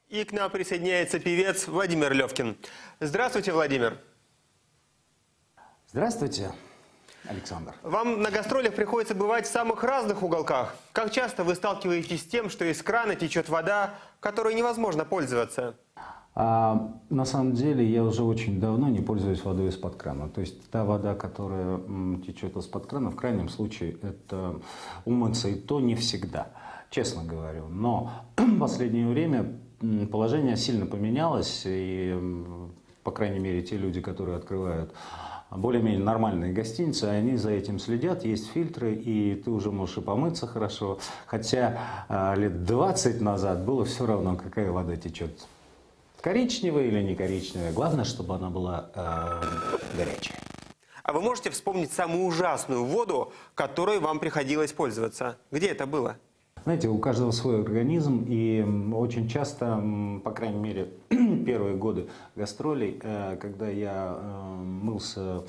И к нам присоединяется певец Владимир Левкин. Здравствуйте, Владимир. Здравствуйте, Александр. Вам на гастролях приходится бывать в самых разных уголках. Как часто вы сталкиваетесь с тем, что из крана течет вода, которой невозможно пользоваться? На самом деле я уже очень давно не пользуюсь водой из-под крана. То есть та вода, которая течет из-под крана, в крайнем случае это умыться, и то не всегда, честно говорю. Но в последнее время положение сильно поменялось, и, по крайней мере, те люди, которые открывают более-менее нормальные гостиницы, они за этим следят, есть фильтры, и ты уже можешь и помыться хорошо. Хотя лет 20 назад было все равно, какая вода течет. Коричневая или не коричневая. Главное, чтобы она была горячая. А вы можете вспомнить самую ужасную воду, которой вам приходилось пользоваться? Где это было? Знаете, у каждого свой организм, и очень часто, по крайней мере, первые годы гастролей, когда я мылся,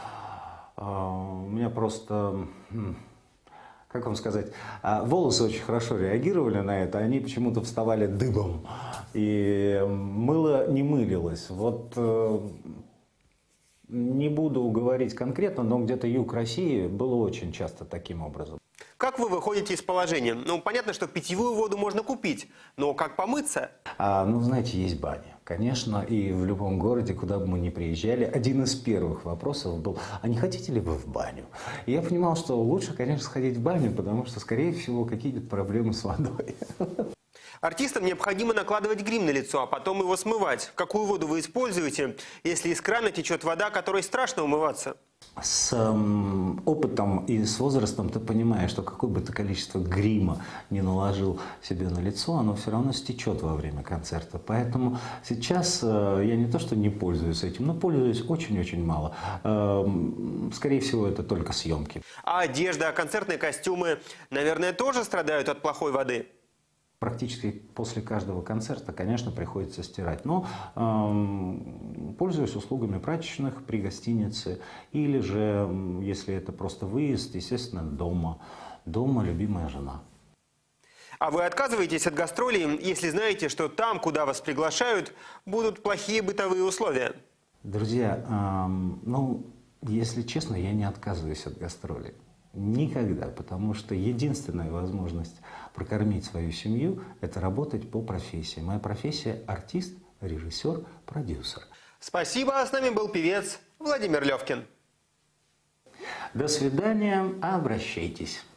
у меня просто, как вам сказать, волосы очень хорошо реагировали на это, они почему-то вставали дыбом, и мыло не мылилось. Вот не буду говорить конкретно, но где-то юг России было очень часто таким образом. Как вы выходите из положения? Ну, понятно, что питьевую воду можно купить, но как помыться? Ну, знаете, есть баня. Конечно, и в любом городе, куда бы мы ни приезжали, один из первых вопросов был: а не хотите ли вы в баню? И я понимал, что лучше, конечно, сходить в баню, потому что, скорее всего, какие-то проблемы с водой. Артистам необходимо накладывать грим на лицо, а потом его смывать. Какую воду вы используете, если из крана течет вода, которой страшно умываться? С опытом и с возрастом ты понимаешь, что какое бы ты количество грима не наложил себе на лицо, оно все равно стечет во время концерта. Поэтому сейчас я не то что не пользуюсь этим, но пользуюсь очень-очень мало. Скорее всего, это только съемки. А одежда, концертные костюмы, наверное, тоже страдают от плохой воды? Практически после каждого концерта, конечно, приходится стирать. Но пользуюсь услугами прачечных при гостинице. Или же, если это просто выезд, естественно, дома. Дома любимая жена. А вы отказываетесь от гастролей, если знаете, что там, куда вас приглашают, будут плохие бытовые условия? Друзья, ну, если честно, я не отказываюсь от гастролей. Никогда, потому что единственная возможность прокормить свою семью – это работать по профессии. Моя профессия – артист, режиссер, продюсер. Спасибо, с нами был певец Владимир Левкин. До свидания, обращайтесь.